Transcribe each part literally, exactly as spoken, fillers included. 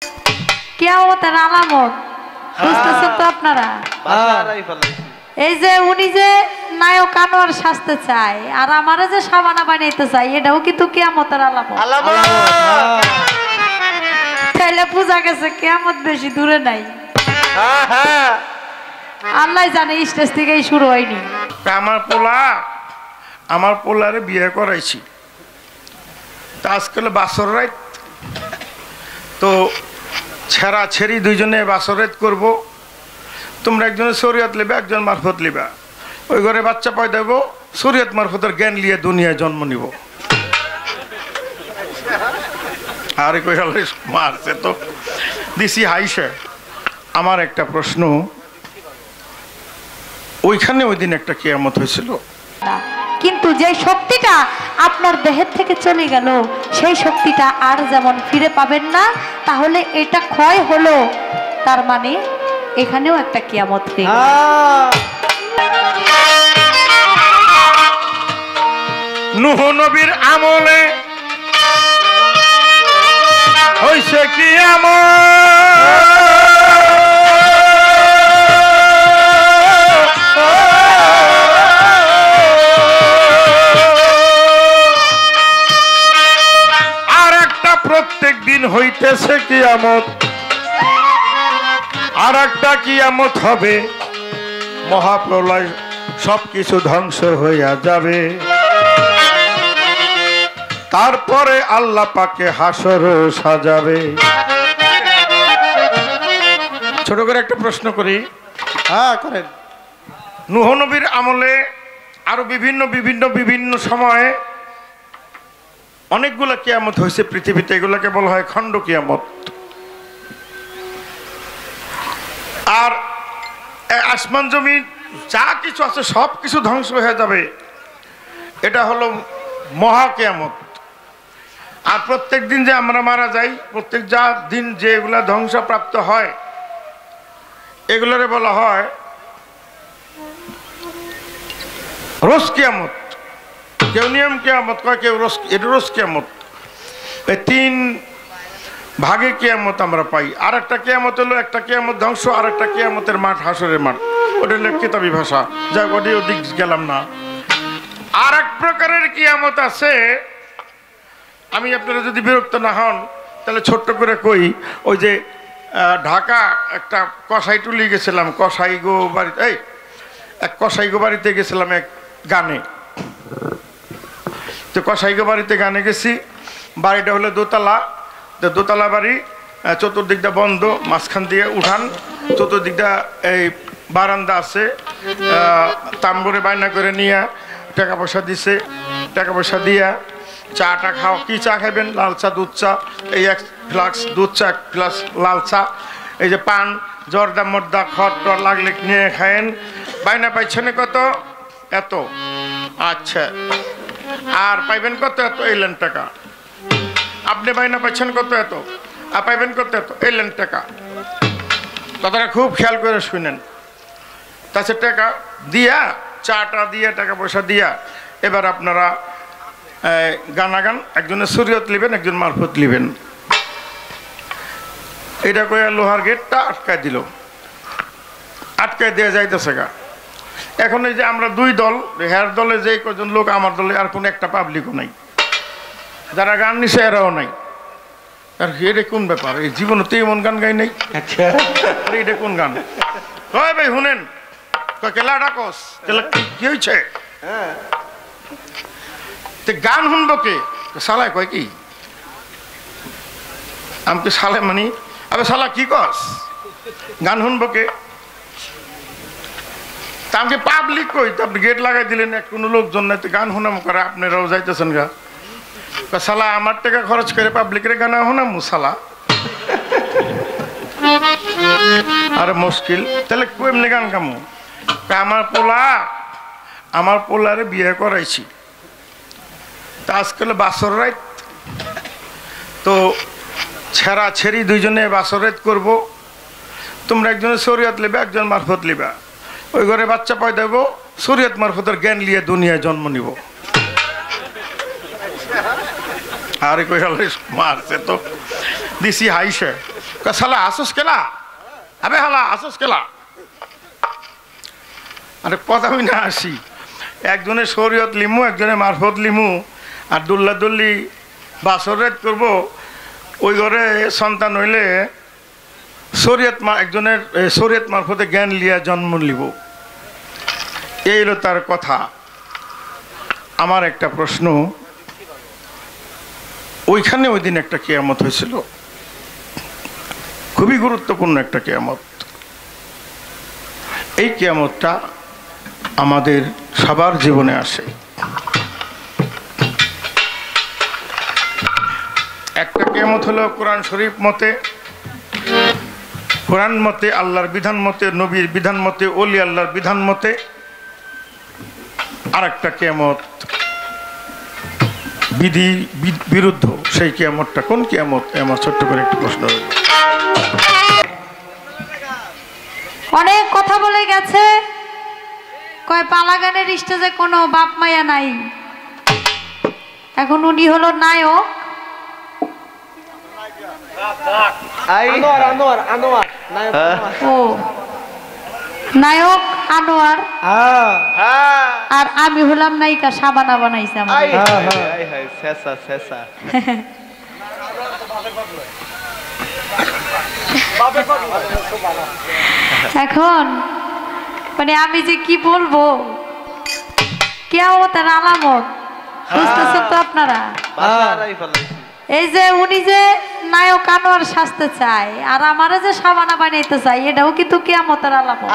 কিয়ামতের আলামত বুঝতেছেন তো আপনারা? এই যে উনি যে নায়ক আনোয়ার সাজতে চায় আর আমারে যে সাবানা বানাইতে চায়, এটাও কিন্তু কিয়ামতের আলামত। তাইলে পূজা গেছে, কিয়ামত বেশি দূরে নাই। আল্লাহ জানে, স্টেজ থেকেই শুরু হয়নি। আমার পোলা আমার পোলারে বিয়ে করাইছি, তা আজকাল বাসর রাত, তো ছেঁড়া ছেড়ি দুইজনে বাসর রাত করবো। তোমরা একজনে শরীয়ত লিবা, একজন মারফত লিবা। ওই ঘরে বাচ্চা পয়দা দেবো, শরীয়ত মারফতের জ্ঞান লিয়ে দুনিয়ায় জন্ম নিব। আরে কই মারছে তো দিছি হাইসে। আমার একটা প্রশ্ন, ওইখানে ওই দিন একটা কিয়ামত হয়েছিল, কিন্তু যে শক্তিটা আপনার দেহের থেকে চলে গেল সেই শক্তিটা আর যেমন ফিরে পাবেন না, তাহলে এটা ক্ষয় হলো, তার মানে এখানেও একটা কিয়ামত হয়ে গেল। নূহ নবীর আমলে হইছে কিয়ামত। আর একটা প্রত্যেক দিন হইতেছে কিয়ামত, আর একটা কিয়ামত হবে, মহাপ্রলয়, সবকিছু ধ্বংস হইয়া যাবে। তারপরে আল্লাহ পাকে হাসর সাজাবে। ছোট করে একটা প্রশ্ন করি। হ্যাঁ করেন। নূহ নবীর আমলে আরো বিভিন্ন বিভিন্ন বিভিন্ন সময়ে অনেকগুলো কিয়ামত হয়েছে পৃথিবীতে, এগুলোকে বলা হয় খণ্ড কিয়ামত। আর আসমান জমিন যা কিছু আছে সব কিছু ধ্বংস হয়ে যাবে, এটা হলো মহা কিয়ামত। আর প্রত্যেক দিন যে আমরা মারা যাই, প্রত্যেক যা দিন যেগুলা ধ্বংসপ্রাপ্ত হয়, এগুলোরে বলা হয় রোজ কিয়ামত। কেউ নিয়ম কিয়ামত কয়, কেউ রোজ, এটা রোজ কিয়ামত। এই তিন ভাগে কিয়ামত আমরা পাই। আর একটা কিয়ামত হলো, একটা কিয়ামত ধ্বংস, আর একটা কিয়ামতের মাঠ, হাসরের মাঠ। ওটা হলো কিতাবি ভাষা, যাক ওটি ওদিক গেলাম না। আর এক প্রকারের কিয়ামত আছে, আমি আপনারা যদি বিরক্ত না হন তাহলে ছোট্ট করে কই। ওই যে ঢাকা একটা কসাই টুলি গেছিলাম, কসাই গো বাড়িতে, এই এক কসাই গো বাড়িতে গেছিলাম এক গানে। তো কসাই গো বাড়িতে গানে গেছি, বাড়িটা হলো দোতলা। তো দোতলা বাড়ি, চতুর্দিকটা বন্ধ, মাঝখান দিয়ে উঠান, চতুর্দিকটা এই বারান্দা আছে। তাম্বুরে বায়না করে নিয়ে টাকা পয়সা দিছে, টাকা পয়সা দিয়া চাটা খাও। কি চা খাইবেন? লাল চা, দুধ চা। এই এক ফ্লাক্স দুধ চা, এক ফ্লাক্স লাল চা। এই যে পান, জর্দা মর্দা, খড় টর লাগলে নিয়ে খায়েন। বায়না পাইছেন কত? এত। আচ্ছা, আর পাইবেন কত? এত। এলেন টাকা। আপনি বায়না পাইছেন কত? এত। আর পাইবেন কত? এত। এলেন টাকা। কথাটা খুব খেয়াল করে শুনেন। তাছাড়া টাকা দিয়া, চাটা দিয়া, টাকা পয়সা দিয়া, এবার আপনারা গানাগান, একজনের শরীয়ত লিবেন, একজন মারফত লিবেন। এটা কয়ে লোহার গেটটা আটকায় দিল, আটকায় দেওয়া যাইতেছে গা। এখন এই যে আমরা দুই দল, হের দলে যে কজন লোক, আমার দলে আর কোনো একটা পাবলিকও নাই, যারা গান নিছে এরাও নাই। আর এটা কোন ব্যাপার? এই জীবনে তো এমন গান গাই নাই। আচ্ছা, এটা কোন গান? কয় ভাই শুনেন, কেলা ডাকস, কি হয়েছে? গান শুনবো কে? সালায় কয় কি? আমি তো সালে মানি, আরে সালা কি কস? গান শুনবো কে? তা আমাকে পাবলিক কই, তো আপনি গেট লাগাই দিলেন, এক কোনো লোকজন নাই, তো গান শোনাম করে আপনারাও যাইতেছেন গা। সালা আমার টাকা খরচ করে পাবলিকের গান শোনাম সালা, আরে মুশকিল। তাহলে কেমনি গান গামো? আমার পোলা আমার পোলারে বিয়ে করাইছি, তা আজকাল বাসর রাত, তো ছেঁড়া ছেড়ি দুইজনে বাসর রাত করবো। তোমরা একজনে শরীয়ত লিবা, একজন মারফত লিবা। ওই ঘরে বাচ্চা পয়দা দেবো, শরীয়ত মারফতের জ্ঞান লিয়ে দুনিয়ায় জন্ম নিব। আরে কই হলো মারছে তো দিছি হাইছে কসালা আসুস কেলা আবে হালা আসুস কেলা আরে কথা হই না আসি একজনে শরীয়ত লিমু একজনে মারফত লিমু আর দুল্লা দুল্লি বাসরেত করব ওই ঘরে সন্তান হইলে শরীয়ত মা একজনের শরীয়ত মারফতে জ্ঞান লিয়া জন্ম লিব এই হলো তার কথা। আমার একটা প্রশ্ন, ওইখানে ওই দিন একটা কিয়ামত হয়েছিল, খুবই গুরুত্বপূর্ণ একটা কিয়ামত। এই কিয়ামতটা আমাদের সবার জীবনে আসে। একটা কিয়ামত হলো কোরআন শরীফ মতে, কোরআন মতে, আল্লাহর বিধান মতে, নবীর বিধান মতে, ওলি আল্লাহর বিধান মতে। আর একটা কিয়ামত বিধি বিরুদ্ধ। সেই কিয়ামতটা কোন কিয়ামত? আমার ছোট্ট করে একটু প্রশ্ন। অনেক কথা বলে গেছে, কয় পালাগানের স্টেজে কোনো বাপ মায়া নাই। এখন উনি হলো নায়ক। ও নায়ক আনোয়ার, আর আমি হলাম নায়িকা সাবানা বানাইছে আমার। এখন মানে আমি যে কি বলবো, কিয়ামতের আলামত বুঝতেছেন তো আপনারা? এই যে উনি যে নায়ক আনোয়ার সাজতে চায় আর আমারে যে সাবানা বানাইতে চাই, এটাও কিন্তু কিয়ামতের আলামত।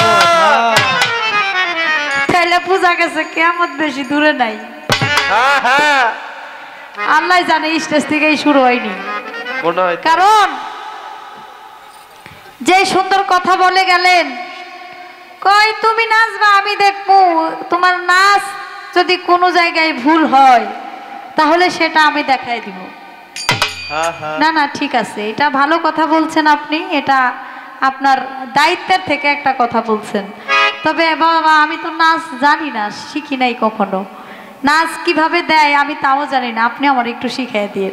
তাইলে পূজা গেছে, কিয়ামত বেশি দূরে নাই। আল্লাহ জানে স্টেজ থেকেই শুরু হয়নি। কারণ যে সুন্দর কথা বলে গেলেন, কই তুমি নাচবা আমি দেখবো, তোমার নাচ যদি কোনো জায়গায় ভুল হয় তাহলে সেটা আমি দেখাই দিব। না না ঠিক আছে, এটা ভালো কথা বলছেন আপনি, এটা আপনার দায়িত্বের থেকে একটা কথা বলছেন। তবে বাবা আমি তো নাচ জানি না, শিখি নাই কখনো। নাচ কিভাবে দেয় আমি তাও জানি না, আপনি আমার একটু শিখিয়ে দিয়ে।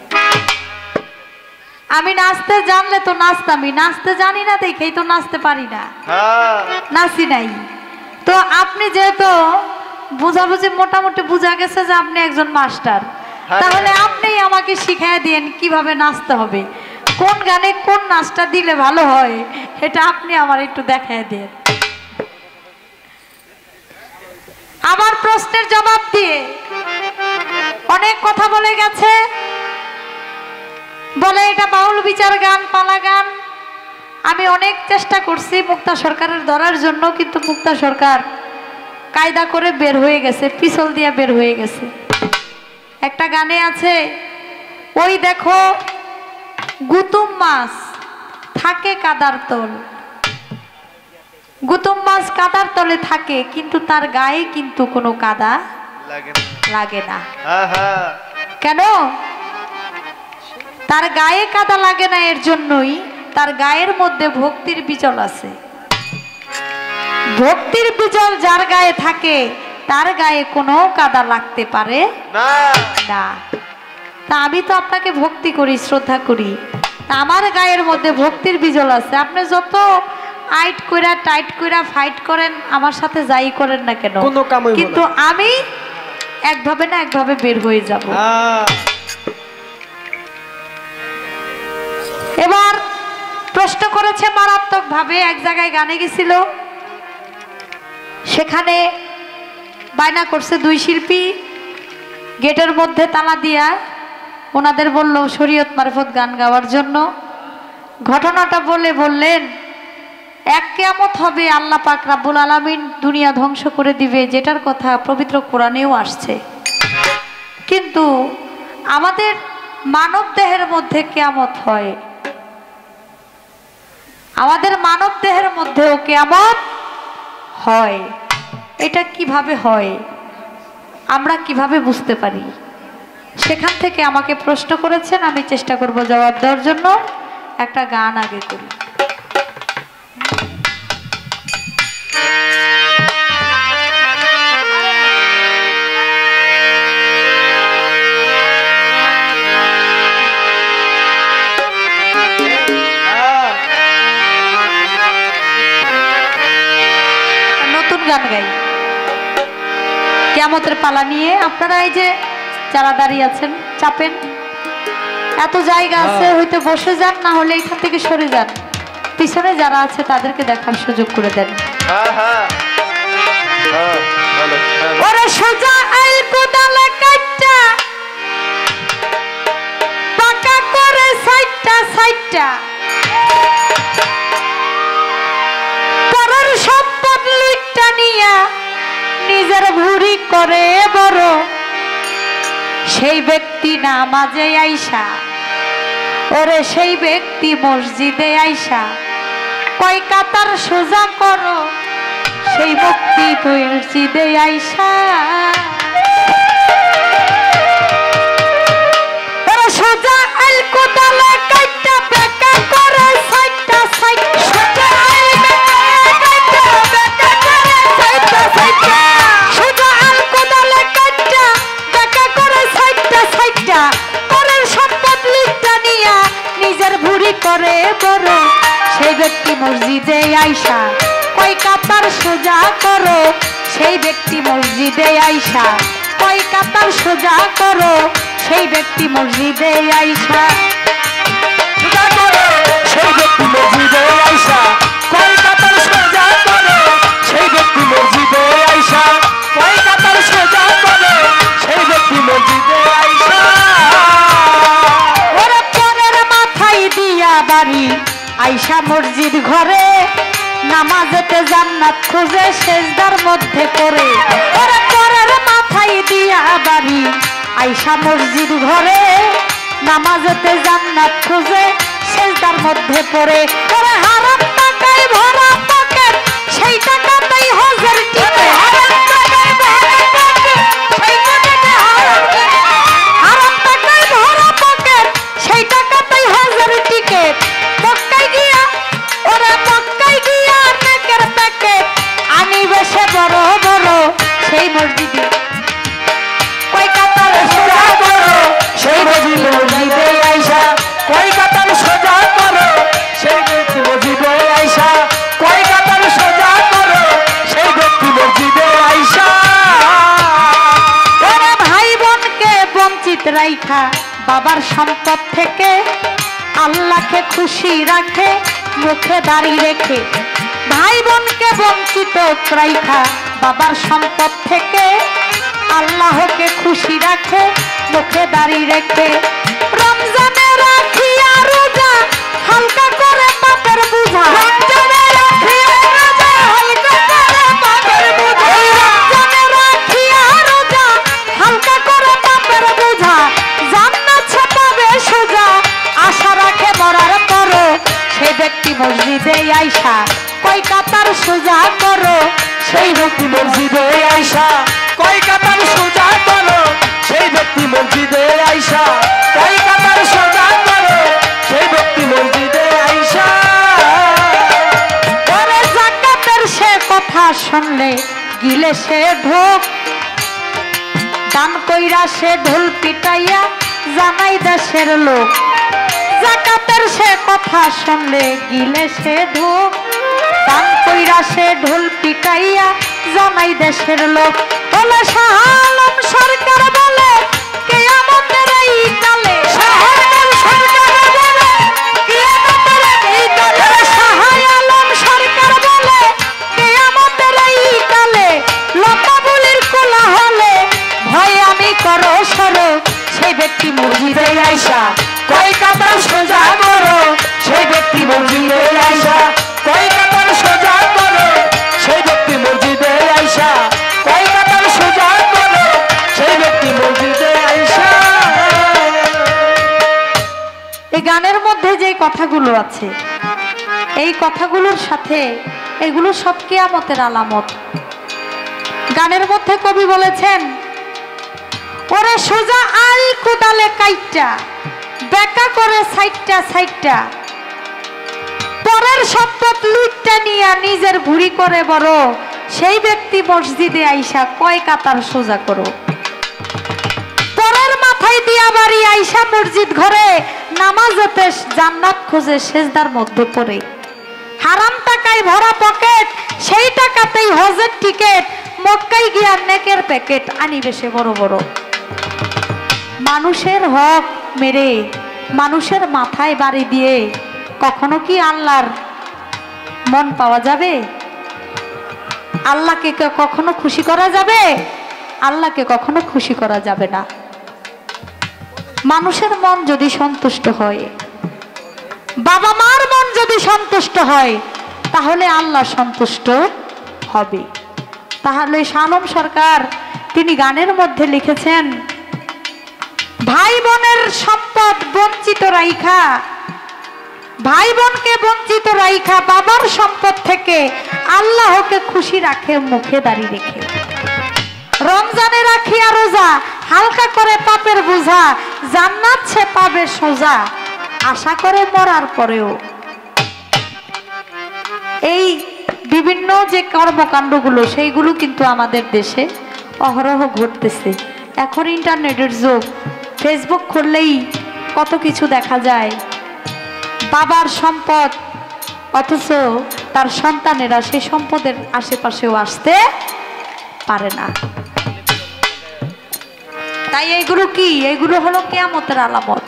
আমি নাচতে জানলে তো নাচতামই, নাচতে জানি না দেখেই তো নাচতে পারি না, নাচি নাই। তো আপনি যেহেতু বুঝাবুঝি মোটামুটি বুঝা গেছে যে আপনি একজন মাস্টার, তাহলে আপনি আমাকে শিখিয়ে দিয়েন কিভাবে নাচতে হবে, কোন গানে কোন নাচটা দিলে ভালো হয়, এটা আপনি আমার একটু দেখায় দেন। আমার প্রশ্নের জবাব দিয়ে অনেক কথা বলে গেছে, বলে এটা বাউল বিচার গান, পালা গান। আমি অনেক চেষ্টা করছি মুক্তা সরকারের ধরার জন্য, কিন্তু মুক্তা সরকার কায়দা করে বের হয়ে গেছে, পিছল দিয়ে বের হয়ে গেছে। একটা গানে আছে, ওই দেখো গুতুম মাছ থাকে কাদার তল। গুতুম মাছ কাদার তলে থাকে, কিন্তু তার গায়ে কিন্তু কোনো কাদা লাগে না। কেন তার গায়ে কাদা লাগে না? এর জন্যই তার গায়ের মধ্যে ভক্তির বিচল আছে। ভক্তির বিচল যার গায়ে থাকে তার গায়ে কোনো কাদা লাগতে পারে না। তা আমি তো আপনাকে ভক্তি করি, শ্রদ্ধা করি, তা আমার গায়ের মধ্যে ভক্তির বিজল আছে। আপনি যত আইট কইরা টাইট কইরা ফাইট করেন, আমার সাথে যাই করেন না কেন, কিন্তু আমি একভাবে না একভাবে বের হয়ে যাব। এবার প্রশ্ন করেছে মারাত্মক ভাবে। এক জায়গায় গানে গেছিল, সেখানে বায়না করছে দুই শিল্পী, গেটের মধ্যে তালা দিয়া ওনাদের বলল শরীয়ত মারফত গান গাওয়ার জন্য। ঘটনাটা বলে বললেন, এক কিয়ামত হবে, আল্লাহ পাক রাব্বুল আলামিন দুনিয়া ধ্বংস করে দিবে, যেটার কথা পবিত্র কোরআনেও আসছে। কিন্তু আমাদের মানব দেহের মধ্যে কিয়ামত হয়, আমাদের মানব দেহের মধ্যেও কিয়ামত হয়। এটা কিভাবে হয়, আমরা কিভাবে বুঝতে পারি? সেখান থেকে আমাকে প্রশ্ন করেছেন, আমি চেষ্টা করব জবাব দেওয়ার জন্য। একটা গান আগে করি। গান গাই। কিয়ামতের পালা নিয়ে আপনারা এই যে যারা দাঁড়িয়ে আছেন চাপেন, এত জায়গা আছে, হয়তো বসে যান, না হলে এখান থেকে সরে যান, পিছনে যারা আছে তাদেরকে দেখার সুযোগ করে দেন। ওরে সোজা আইল কোদালে কাটটা পাকা করে সাইটটা সাইটটা পরের সম্পদ লুইটটা নিয়া নিজের ভুরি করে বড়, সেই ব্যক্তি নামাজে আইসা, ওরে সেই ব্যক্তি মসজিদে আইসা কয় কাতার সোজা করো, সেই ব্যক্তি মসজিদে আইসা ওরে সোজা আইল কোদালে কাটটা বেকা করে সাইটটা সাইট সোজা আইল কাটটা বেকা করে সাইটটা সাইটটা সোজা আইল কোদালে কাটটা বেকা করে সাইটটা সাইটটা পরের সম্পদ লিখটা নিয়া নিজের ভুরি করে বড়, সেই ব্যক্তি মসজিদে আইসা কয় কাতার সোজা করো, সেই ব্যক্তি মসজিদে আইসা কয় কাতার সোজা করো, সেই ব্যক্তি মসজিদে আইসা সোজা করো, সেই ব্যক্তি মসজিদে আইসা কয় কাতার সোজা করো, সেই ব্যক্তি মসজিদে আইসা কয় কাতার সোজা করো, সেই ব্যক্তি মসজিদে আইসা ওরে পরের মাথায় দিয়া বাড়ি আইসা মসজিদ ঘরে নামাজেতে জান্নাত খুঁজে সেজদার মধ্যে পড়ে, ওরে পরের মাথায় দিয়া বাড়ি আইসা মসজিদ ঘরে নামাজেতে জান্নাত খুঁজে সেজদার মধ্যে পড়ে, ওরে হারাম টাকায় ভরা পকেট সেই টাকাতেই হজের টিকে, হারাম টাকায় ভরা পকেট সেই টাকাতে হারাম হারাম টাকায় ভরা পকেট সেই টাকাতেই হজের টিকেট, মক্কায় গিয়া ওরে মক্কায় গিয়া নেকের প্যাকেট আনিবে সে বড় বড়, সেই মসজিদে কয় কাতার সোজা করো, সেই মসজিদে মসজিদে আইসা কয় কাতার সোজা করো, সেই ব্যক্তি মসজিদে আইসা কয় কাতার সোজা করো, সেই ব্যক্তি মসজিদে আইসা ওরে ভাই বোনকে বঞ্চিত রাইখা বাবার সম্পদ থেকে আল্লাহকে খুশি রাখে মুখে দাড়ি রেখে, ভাই বোনকে বঞ্চিত রাইখা বাবার সম্পদ থেকে আল্লাহকে খুশি রাখে মুখে দাড়ি রেখে, রমজানে রাখিয়া রোজা হালকা করে পাপের বোঝা, রমজানে রাখিয়া রোজা হালকা করে পাপের বোঝা, রমজানে রাখিয়া রোজা হালকা করে পাপের বোঝা, জান্নাত সে পাবে সোজা আশা রাখে মরার পরও, সেই ব্যক্তি মসজিদে আইসা কয় কাতার সোজা করো, সেই ব্যক্তি মসজিদে আইসা কয় কাতার সোজা করো, সেই ব্যক্তি মসজিদে আইসা কয় কাতার সোজা করো, সেই ব্যক্তি মসজিদে আইসা ওরে যাকাতের সে কথা শুনলে গিলে সে ঢোক, দান কইরা সে ঢোল পিটাইয়া জানাই দেশের লোক, যাকাতের সে কথা শুনলে গিলে সে ঢোক, দান কইরা সে ঢোল পিটাইয়া জানাই দেশের লোক, বলে শাহ আলম সরকার বলে কিয়ামতের এই কালে, শাহ আলম সরকার বলে কিয়ামতের এই কালে, শাহ আলম সরকার বলে কিয়ামতের এই কালে, লম্বা বলির কোলা হলে ভয় আমি করো সরো, সেই ব্যক্তি মসজিদে আইসা কয় কাতার সোজা করো, সেই ব্যক্তি মসজিদে আইসা কয় কাতার সোজা করো, সেই ব্যক্তি মসজিদে আইসা কয় কাতার সোজা করো, সেই ব্যক্তি মসজিদে আইসা। এই গানের মধ্যে যে কথাগুলো আছে এই কথাগুলোর সাথে এগুলো সব কিয়ামতের আলামত। গানের মধ্যে কবি বলেছেন ওরে সোজা আল কোদালে কাইটটা বেকা করে সাইটটা সাইটটা পরের সম্পদ লুটটা নিয়া নিজের ভুরি করে বড়, সেই ব্যক্তি মসজিদে আইসা কয় কাতার সোজা করো, পরের মাথায় দিয়া বাড়ি আইসা মসজিদ ঘরে নামাজতে জান্নাত খোঁজে সেজদার মধ্যে পড়ে, হারাম টাকায় ভরা পকেট, সেই টাকাতেই হজের টিকেট, মক্কায় গিয়া নেকের প্যাকেট আনিবে সে বড় বড়। মানুষের হক মেরে, মানুষের মাথায় বাড়ি দিয়ে কখনো কি আল্লাহর মন পাওয়া যাবে? আল্লাহকে কখনো খুশি করা যাবে? আল্লাহকে কখনো খুশি করা যাবে না। মানুষের মন যদি সন্তুষ্ট হয়, বাবা মার মন যদি সন্তুষ্ট হয়, তাহলে আল্লাহ সন্তুষ্ট হবে। তাহলে শালম সরকার তিনি গানের মধ্যে লিখেছেন, ভাই বোনের সম্পদ বঞ্চিত রাইখা, ভাই বোনকে বঞ্চিত রাইখা বাবার সম্পদ থেকে আল্লাহকে খুশি রাখে মুখে দাড়ি রেখে। রমজানে রাখিয়া রোজা, হালকা করে পাপের বোঝা, জান্নাত সে পাবে সোজা, আশা করে মরার পরেও। এই বিভিন্ন যে কর্মকাণ্ডগুলো সেইগুলো কিন্তু আমাদের দেশে অহরহ ঘটতেছে। এখন ইন্টারনেটের যুগ, ফেসবুক খুললেই কত কিছু দেখা যায়। বাবার সম্পদ, অথচ তার সন্তানেরা সেই সম্পদের আশেপাশেও আসতে পারে না। তাই এইগুলো কি? এইগুলো হলো কিয়ামতের আলামত।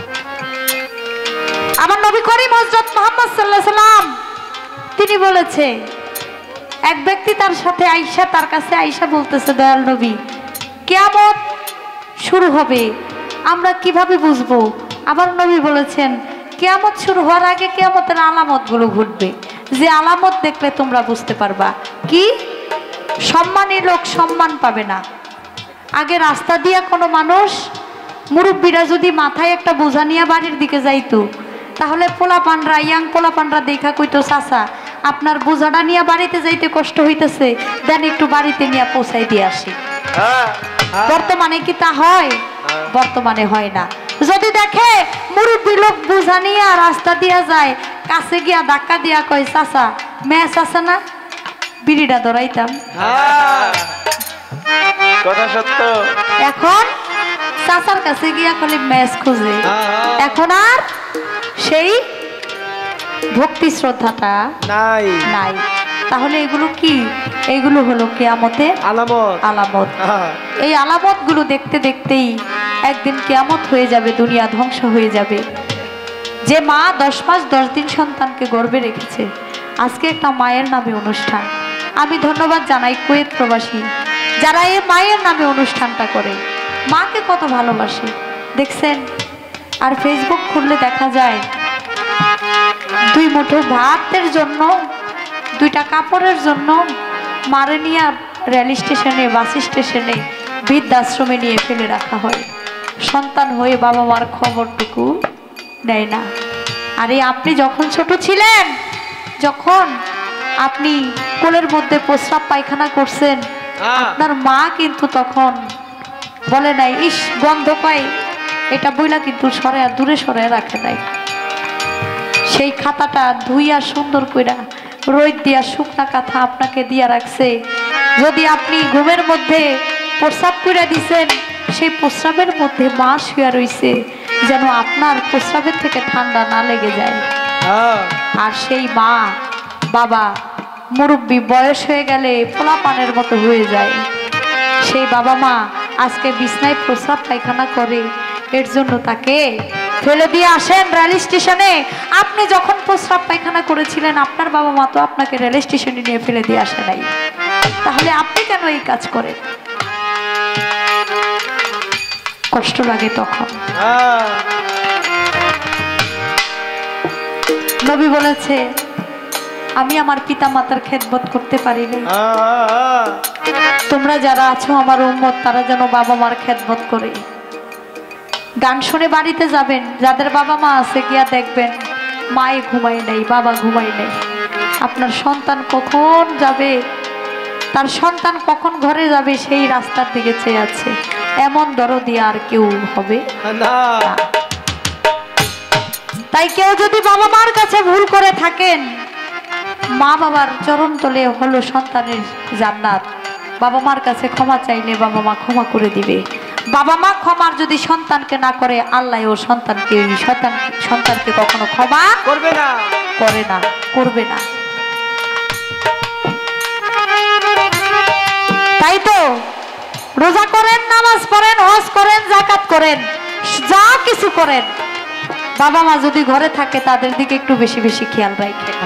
আমার নবী করিম হযরত মুহাম্মদ সাল্লাল্লাহু আলাইহি সাল্লাম তিনি বলেছে, এক ব্যক্তি তার সাথে আয়েশা, তার কাছে আয়েশা বলতেছে, দয়াল নবী, কিয়ামত শুরু হবে, আমরা কিভাবে বুঝবো? আবার নবী বলেছেন, কিয়ামত শুরু হওয়ার আগে কিয়ামতের আলামতগুলো ঘটবে, যে আলামত দেখলে তোমরা বুঝতে পারবা। কি? সম্মানী লোক সম্মান পাবে না। আগে রাস্তা দিয়া কোনো মানুষ, মুরব্বীরা যদি মাথায় একটা বোঝা নিয়ে বাড়ির দিকে যাইতো, তাহলে পোলাপানরা, ইয়াং পোলাপানরা দেখা কইতো, চাচা আপনার বোঝাটা নিয়ে বাড়িতে যাইতে কষ্ট হইতেছে, দেন একটু বাড়িতে নিয়ে পৌঁছাই দিয়ে আসি। বর্তমানে কি তা হয়? বর্তমানে হয় না। যদি দেখে মুরব্বী লোক বোঝা নিয়ে রাস্তা দিয়া যায়, কাছে গিয়া ধাক্কা দিয়া কয়, চাচা ম্যাচ আছে না, বিড়িটা ধরাইতাম। কথা সত্য। এখন চাচার কাছে গিয়া খালি ম্যাচ খুঁজে, এখন আর সেই ভক্তি শ্রদ্ধাটা নাই নাই। তাহলে এগুলো কি? এগুলো হলো কিয়ামতের আলামত। আলামত। এই আলামত গুলো দেখতে দেখতেই একদিন কিয়ামত হয়ে যাবে, দুনিয়া ধ্বংস হয়ে যাবে। যে মা দশ মাস দশ দিন সন্তানকে গর্ভে রেখেছে, আজকে একটা মায়ের নামে অনুষ্ঠান। আমি ধন্যবাদ জানাই কুয়েত প্রবাসী যারা এই মায়ের নামে অনুষ্ঠানটা করে, মাকে কত ভালোবাসে দেখছেন। আর ফেসবুক খুললে দেখা যায় দুই মুঠো ভাতের জন্য, দুইটা কাপড়ের জন্য মারে নিয়ে রেল স্টেশনে, বাস স্টেশনে, বৃদ্ধাশ্রমে নিয়ে ফেলে রাখা হয়। সন্তান হয়ে বাবা মার খবরটুকু নেয় না। আরে আপনি যখন ছোট ছিলেন, যখন আপনি কোলের মধ্যে প্রস্রাব পায়খানা করছেন, আপনার মা কিন্তু তখন বলে নাই ইস গন্ধ পায়, এটা বইলা কিন্তু সরে দূরে সরে রাখে নাই। সেই খাতাটা ধুইয়া সুন্দর কইরা রোদ দিয়া শুকনা কাঁথা আপনাকে দিয়া রাখছে। যদি আপনি ঘুমের মধ্যে প্রস্রাব কইরা দিছেন, সেই প্রস্রাবের মধ্যে মা শুয়া রইছে যেন আপনার প্রস্রাবের থেকে ঠান্ডা না লেগে যায়। আর সেই মা বাবা মুরব্বী বয়স হয়ে গেলে পোলাপানের মতো হয়ে যায়। সেই বাবা মা আজকে বিছনায় প্রস্রাব পায়খানা করে, এর জন্য তাকে ফেলে দিয়ে আসেন রেল স্টেশনে। আপনি যখন প্রস্রাব পায়খানা করেছিলেন, আপনার বাবা মা তো আপনাকে রেল স্টেশনে নিয়ে ফেলে দিয়ে আসে নাই, তাহলে আপনি কেন এই কাজ করেন? কষ্ট লাগে তখন। নবী বলেছে, আমি আমার পিতা মাতার খেদমত করতে পারি না, তোমরা যারা আছো আমার উম্মত, তারা যেন বাবা মার খেদমত করে। গান শুনে বাড়িতে যাবেন, যাদের বাবা মা আছে গিয়া দেখবেন মায়ে ঘুমাই নেই, বাবা ঘুমাই নেই। আপনার সন্তান কখন যাবে, তার সন্তান কখন ঘরে যাবে, সেই রাস্তার দিকে চেয়ে আছে। এমন দরদি আর কেউ হবে না। তাই কেউ যদি বাবা মার কাছে ভুল করে থাকেন, মা বাবার চরণ তলে হলো সন্তানের জান্নাত। বাবা মার কাছে ক্ষমা চাইলে বাবা মা ক্ষমা করে দিবে। বাবা মা ক্ষমার যদি সন্তানকে না করে, আল্লাহ ও সন্তানকে সন্তান সন্তানকে কখনো ক্ষমা করবে না। করে না, করবে না। তাই তো রোজা করেন, নামাজ পড়েন, হজ করেন, যাকাত করেন, যা কিছু করেন, বাবা মা যদি ঘরে থাকে তাদের দিকে একটু বেশি বেশি খেয়াল রাখেন।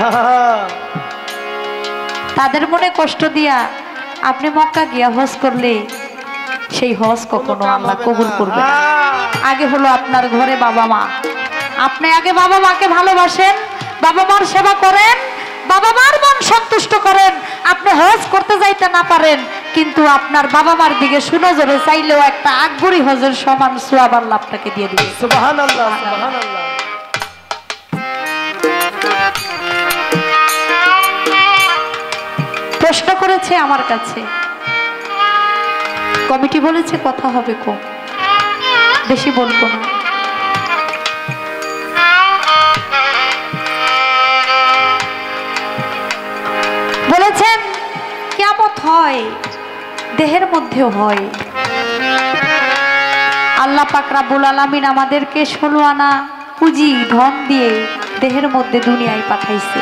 তাদের মনে কষ্ট দিয়া আপনি মক্কা গিয়া হজ করলে সেই হজ কখনো আল্লাহ কবুল করবে না। আগে হলো আপনার ঘরে বাবা মা, আপনি আগে বাবা মাকে ভালোবাসেন, বাবা মার সেবা করেন, বাবা মার মন সন্তুষ্ট করেন। আপনি হজ করতে যাইতে না পারেন, কিন্তু আপনার বাবা মার দিকে সুনজরে চাইলেও একটা আকবরী হজের সমান সওয়াব আল্লাহ আপনাকে দিয়ে দিবে। সুবহানাল্লাহ, সুবহানাল্লাহ। প্রশ্ন করেছে আমার কাছে, কমিটি বলেছে কথা হবে কম, বেশি বলবো না। বলেছেন কিয়ামত হয়, দেহের মধ্যেও হয়। আল্লাহ পাক রব্বুল আলামিন আমাদেরকে ষোলো আনা পুঁজি ধন দিয়ে দেহের মধ্যে দুনিয়ায় পাঠাইছে।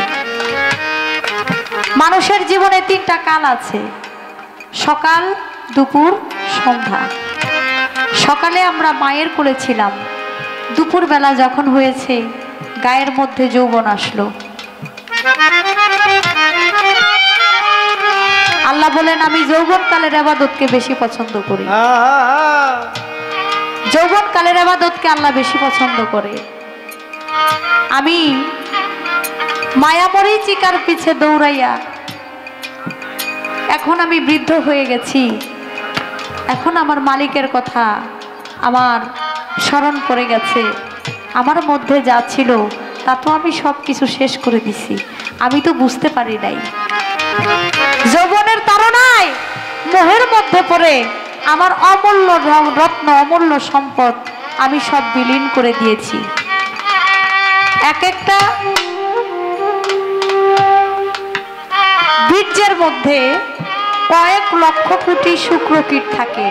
মানুষের জীবনে তিনটা কাল আছে, সকাল, দুপুর, সন্ধ্যা। সকালে আমরা মায়ের কোলে ছিলাম, দুপুর বেলা যখন হয়েছে গায়ের মধ্যে যৌবন আসলো। আল্লাহ বলেন আমি যৌবনকালের ইবাদতকে বেশি পছন্দ করি। যৌবনকালের ইবাদতকে আল্লাহ বেশি পছন্দ করে। আমি মায়া মরীচিকার পিছে দৌড়াইয়া এখন আমি বৃদ্ধ হয়ে গেছি, এখন আমার মালিকের কথা আমার স্মরণ পড়ে গেছে। আমার মধ্যে যা ছিল তা তো আমি সব কিছু শেষ করে দিছি, আমি তো বুঝতে পারি নাই। যৌবনের তাড়নায় মোহের মধ্যে পড়ে আমার অমূল্য রত্ন, অমূল্য সম্পদ আমি সব বিলীন করে দিয়েছি। এক একটা বীর্যের মধ্যে কয়েক লক্ষ কোটি শুক্রকীট থাকে,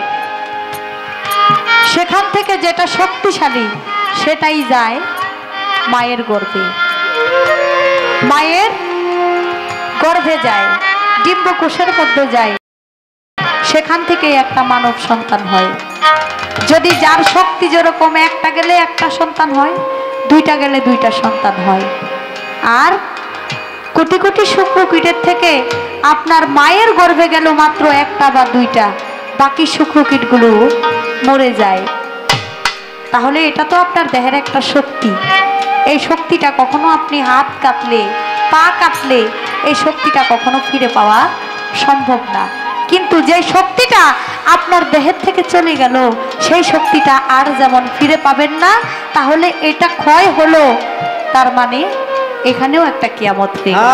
সেখান থেকে যেটা শক্তিশালী সেটাই যায় মায়ের গর্ভে। মায়ের গর্ভে যায়, ডিম্বকোষের মধ্যে যায়, সেখান থেকে একটা মানব সন্তান হয়। যদি যার শক্তি যেরকম, একটা গেলে একটা সন্তান হয়, দুইটা গেলে দুইটা সন্তান হয়। আর কোটি কোটি শুক্রকীটের থেকে আপনার মায়ের গর্ভে গেল মাত্র একটা বা দুইটা, বাকি শুক্রকীটগুলো মরে যায়। তাহলে এটা তো আপনার দেহের একটা শক্তি। এই শক্তিটা কখনো আপনি হাত কাটলে, পা কাটলে এই শক্তিটা কখনো ফিরে পাওয়া সম্ভব না। কিন্তু যে শক্তিটা আপনার দেহের থেকে চলে গেল সেই শক্তিটা আর যেমন ফিরে পাবেন না, তাহলে এটা ক্ষয় হলো, তার মানে এখানেও একটা কিয়ামত হয়ে গেল।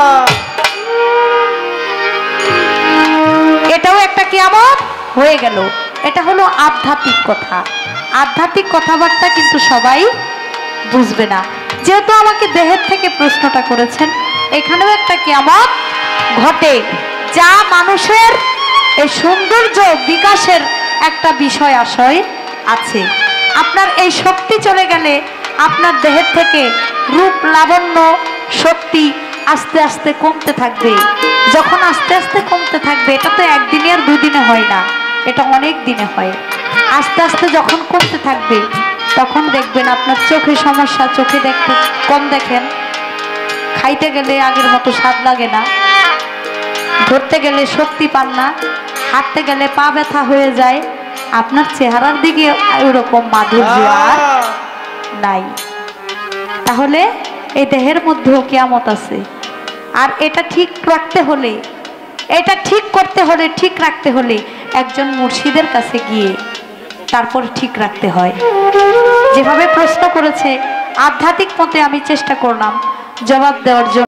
এটাও একটা কিয়ামত হয়ে গেল। এটা হলো আধ্যাত্মিক কথা। আধ্যাত্মিক কথাবার্তা কিন্তু সবাই বুঝবে না। যেহেতু আমাকে দেহের থেকে প্রশ্নটা করেছেন, এখানেও একটা কিয়ামত ঘটে, যা মানুষের এই সৌন্দর্য বিকাশের একটা বিষয় আশয় আছে। আপনার এই শক্তি চলে গেলে আপনার দেহের থেকে রূপ, লাবণ্য, শক্তি আস্তে আস্তে কমতে থাকবে। যখন আস্তে আস্তে কমতে থাকবে, এটা তো একদিনে আর দুদিনে হয় না, এটা অনেক দিনে হয়। আস্তে আস্তে যখন কমতে থাকবে তখন দেখবেন আপনার চোখে সমস্যা, চোখে দেখতে কম দেখেন, খাইতে গেলে আগের মতো স্বাদ লাগে না, ধরতে গেলে শক্তি পান না, হাঁটতে গেলে পা ব্যথা হয়ে যায়, আপনার চেহারার দিকে ওরকম মাধুর্য আর নাই। তাহলে এই দেহের মধ্যেও কিয়ামত আছে। আর এটা ঠিক রাখতে হলে, এটা ঠিক করতে হলে, ঠিক রাখতে হলে একজন মুর্শিদের কাছে গিয়ে তারপর ঠিক রাখতে হয়। যেভাবে প্রশ্ন করেছে আধ্যাত্মিক মতে আমি চেষ্টা করলাম জবাব দেওয়ার জন্য।